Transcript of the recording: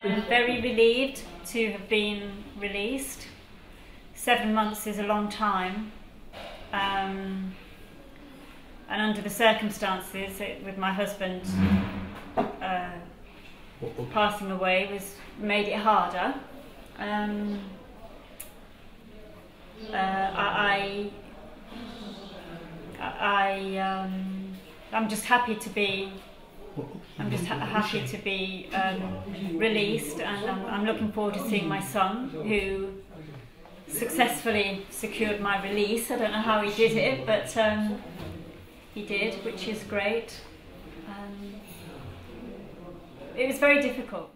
I'm very relieved to have been released. 7 months is a long time, and under the circumstances, with my husband passing away, made it harder. I'm just happy to be. Happy to be released, and I'm looking forward to seeing my son, who successfully secured my release. I don't know how he did it, but he did, which is great. It was very difficult.